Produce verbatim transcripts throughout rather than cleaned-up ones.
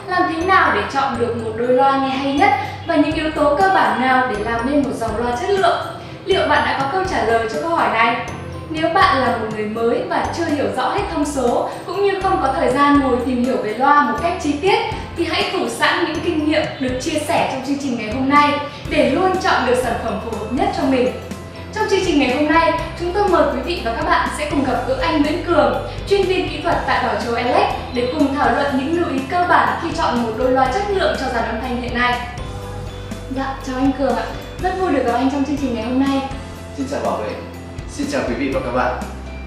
làm thế nào để chọn được một đôi loa nghe hay nhất và những yếu tố cơ bản nào để làm nên một dòng loa chất lượng? Liệu bạn đã có câu trả lời cho câu hỏi này? Nếu bạn là một người mới và chưa hiểu rõ hết thông số cũng như không có thời gian ngồi tìm hiểu về loa một cách chi tiết thì hãy thủ sẵn những kinh nghiệm được chia sẻ trong chương trình ngày hôm nay để luôn chọn được sản phẩm phù hợp nhất cho mình. Trong chương trình ngày hôm nay, chúng tôi mời quý vị và các bạn sẽ cùng gặp gỡ anh Nguyễn Cường, chuyên viên kỹ thuật tại Bảo Châu Elec để cùng thảo luận những lưu ý cơ bản khi chọn một đôi loa chất lượng cho dàn âm thanh hiện nay. Dạ, chào anh Cường ạ. Rất vui được gặp anh trong chương trình ngày hôm nay. Xin chào Bảo Vệ. Xin chào quý vị và các bạn.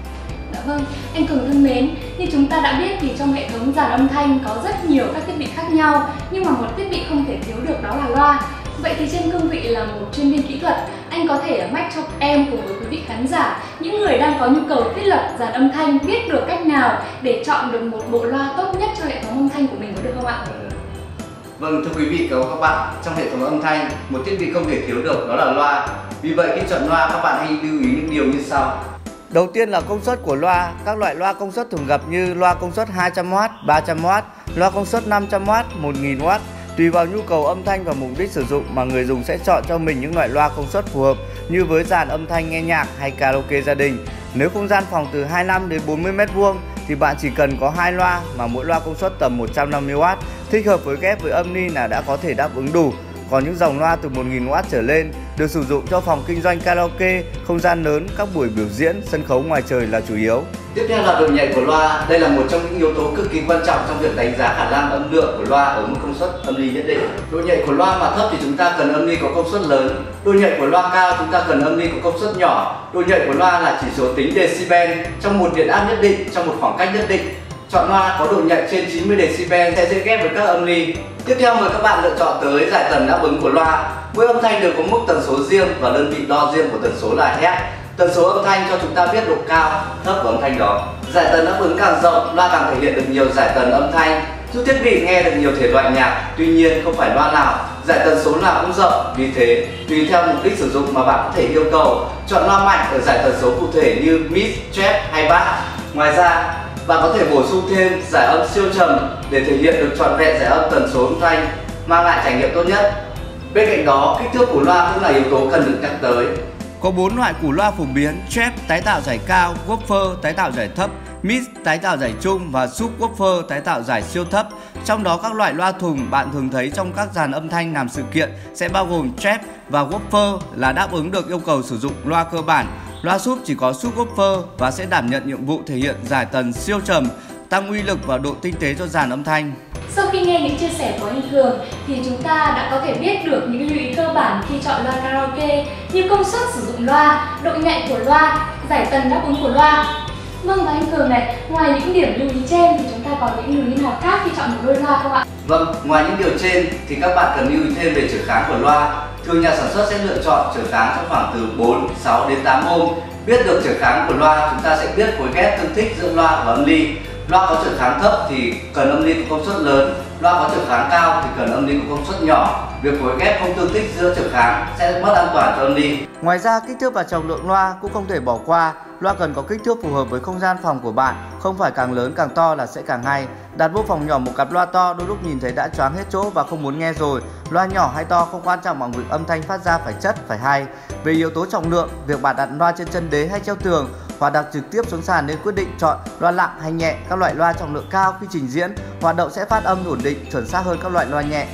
Dạ vâng, anh Cường thân mến, như chúng ta đã biết thì trong hệ thống dàn âm thanh có rất nhiều các thiết bị khác nhau, nhưng mà một thiết bị không thể thiếu được đó là loa. Vậy thì trên cương vị là một chuyên viên kỹ thuật, anh có thể mách cho em cùng với quý vị khán giả, những người đang có nhu cầu thiết lập dàn âm thanh, biết được cách nào để chọn được một bộ loa tốt nhất cho hệ thống âm thanh của mình có được không ạ? Vâng, thưa quý vị và các bạn, trong hệ thống âm thanh, một thiết bị không thể thiếu được đó là loa. Vì vậy khi chọn loa, các bạn hãy lưu ý những điều như sau. Đầu tiên là công suất của loa. Các loại loa công suất thường gặp như loa công suất hai trăm oát, ba trăm oát, loa công suất năm trăm oát, một nghìn oát. Tùy vào nhu cầu âm thanh và mục đích sử dụng mà người dùng sẽ chọn cho mình những loại loa công suất phù hợp như với dàn âm thanh nghe nhạc hay karaoke gia đình. Nếu không gian phòng từ hai mươi lăm đến bốn mươi mét vuông thì bạn chỉ cần có hai loa mà mỗi loa công suất tầm một trăm năm mươi oát, thích hợp với ghép với âm ni là đã có thể đáp ứng đủ. Còn những dòng loa từ một nghìn oát trở lên được sử dụng cho phòng kinh doanh karaoke, không gian lớn, các buổi biểu diễn, sân khấu ngoài trời là chủ yếu. Tiếp theo là độ nhạy của loa. Đây là một trong những yếu tố cực kỳ quan trọng trong việc đánh giá khả năng âm lượng của loa ở mức công suất âm ly nhất định. Độ nhạy của loa mà thấp thì chúng ta cần âm ly có công suất lớn. Độ nhạy của loa cao chúng ta cần âm ly có công suất nhỏ. Độ nhạy của loa là chỉ số tính decibel trong một điện áp nhất định trong một khoảng cách nhất định. Chọn loa có độ nhạy trên chín mươi decibel sẽ dễ ghép với các âm ly. Tiếp theo mời các bạn lựa chọn tới giải tần đáp ứng của loa. Mỗi âm thanh đều có mức tần số riêng và đơn vị đo riêng của tần số là Hertz. Tần số âm thanh cho chúng ta biết độ cao, thấp của âm thanh đó. Giải tần đáp ứng càng rộng, loa càng thể hiện được nhiều giải tần âm thanh, giúp thiết bị nghe được nhiều thể loại nhạc. Tuy nhiên không phải loa nào giải tần số nào cũng rộng, vì thế tùy theo mục đích sử dụng mà bạn có thể yêu cầu chọn loa mạnh ở giải tần số cụ thể như mid, trap hay bass. Ngoài ra bạn có thể bổ sung thêm giải âm siêu trầm để thể hiện được trọn vẹn giải âm tần số âm thanh, mang lại trải nghiệm tốt nhất. Bên cạnh đó, kích thước của loa cũng là yếu tố cần được nhắc tới. Có bốn loại củ loa phổ biến: trap tái tạo giải cao, woofer tái tạo giải thấp, mid tái tạo giải trung và subwoofer tái tạo giải siêu thấp. Trong đó các loại loa thùng bạn thường thấy trong các dàn âm thanh làm sự kiện sẽ bao gồm trap và woofer là đáp ứng được yêu cầu sử dụng loa cơ bản. Loa sub chỉ có subwoofer và sẽ đảm nhận nhiệm vụ thể hiện giải tần siêu trầm, tăng uy lực và độ tinh tế cho dàn âm thanh. Sau khi nghe những chia sẻ của anh Cường thì chúng ta đã có thể biết được những lưu ý cơ bản khi chọn loa karaoke như công suất sử dụng loa, độ nhạy của loa, giải tần đáp ứng của loa. Vâng, và anh Cường này, ngoài những điểm lưu ý trên thì chúng ta còn những lưu ý nào khác khi chọn một đôi loa không ạ? Vâng, ngoài những điều trên thì các bạn cần lưu ý thêm về trở kháng của loa. Thường nhà sản xuất sẽ lựa chọn trở kháng trong khoảng từ bốn, sáu đến tám ohm. Biết được trở kháng của loa, chúng ta sẽ biết phối ghép tương thích giữa loa và âm ly. Loa có trở kháng thấp thì cần âm ly có công suất lớn, loa có trở kháng cao thì cần âm ly có công suất nhỏ. Việc phối ghép không tương thích giữa trở kháng sẽ mất an toàn cho âm ly. Ngoài ra, kích thước và trọng lượng loa cũng không thể bỏ qua. Loa cần có kích thước phù hợp với không gian phòng của bạn, không phải càng lớn càng to là sẽ càng hay. Đặt vô phòng nhỏ một cặp loa to đôi lúc nhìn thấy đã choáng hết chỗ và không muốn nghe rồi. Loa nhỏ hay to không quan trọng bằng việc âm thanh phát ra phải chất, phải hay. Về yếu tố trọng lượng, việc bạn đặt loa trên chân đế hay treo tường hoặc đặt trực tiếp xuống sàn nên quyết định chọn loa nặng hay nhẹ. Các loại loa trọng lượng cao khi trình diễn hoạt động sẽ phát âm ổn định, chuẩn xác hơn các loại loa nhẹ.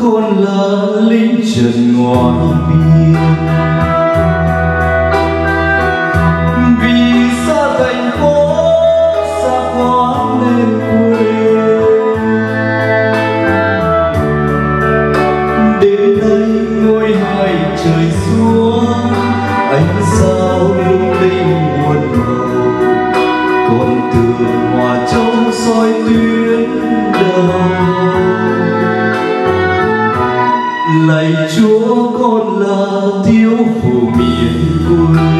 con là lính trần ngoài biên, vì xa thành phố xa quá nên quê. Đến đây ngôi hai trời xuống, ánh sao lung linh muôn màu, con tường hòa trong soi tuyến đầu. Lạy Chúa con là thiếu phụ miền quê,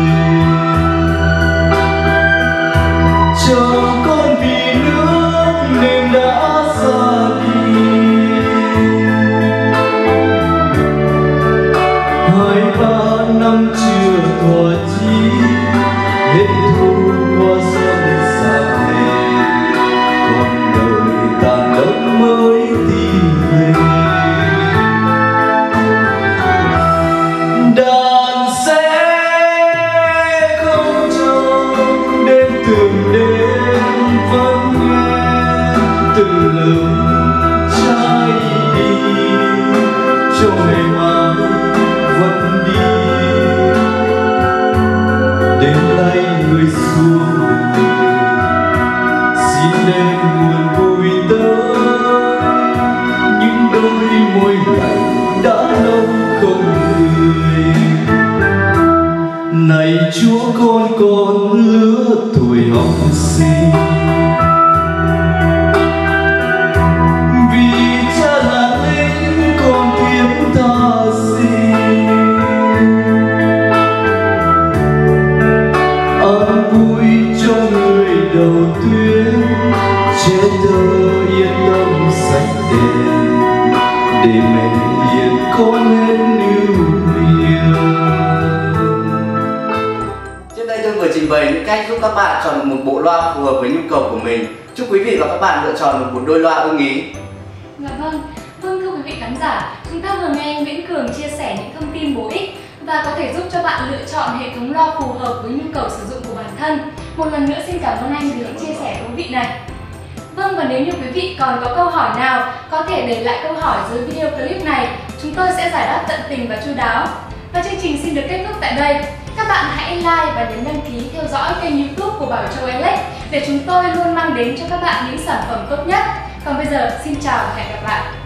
chờ con vì nước nên đã ra đi. Hai ba năm chưa tỏa chí, hết thu qua xuân sang hè, còn đời tàn đất mới tìm về. Đàn sẽ không cho đêm từng đêm vẫn nghe từng lời trái đi, cho ngày mai vẫn đi. Đến đây người xuống xin đem nguồn vui tới, những đôi môi lạnh đã lâu không cười. Này Chúa con còn lứa tuổi học sinh, vì cha là lính con thiếp ta xin. An vui cho người đầu tuyến, che tơ yên tâm sạch đèn, để mẹ hiền con hết nêu niềm. Trên đây tôi vừa trình bày những cách giúp các bạn chọn được một bộ loa phù hợp với nhu cầu của mình. Chúc quý vị và các bạn lựa chọn được một đôi loa ưng ý. Dạ vâng, vâng thưa quý vị khán giả, chúng ta vừa nghe anh Viễn Cường chia sẻ những thông tin bổ ích và có thể giúp cho bạn lựa chọn hệ thống loa phù hợp với nhu cầu sử dụng của bản thân. Một lần nữa xin cảm ơn anh vì những chia sẻ thú vị này. Vâng, và nếu như quý vị còn có câu hỏi nào, có thể để lại câu hỏi dưới video clip này, chúng tôi sẽ giải đáp tận tình và chu đáo. Và chương trình xin được kết thúc tại đây. Các bạn hãy like và nhấn đăng ký theo dõi kênh YouTube của Bảo Châu Alex để chúng tôi luôn mang đến cho các bạn những sản phẩm tốt nhất. Còn bây giờ, xin chào và hẹn gặp lại.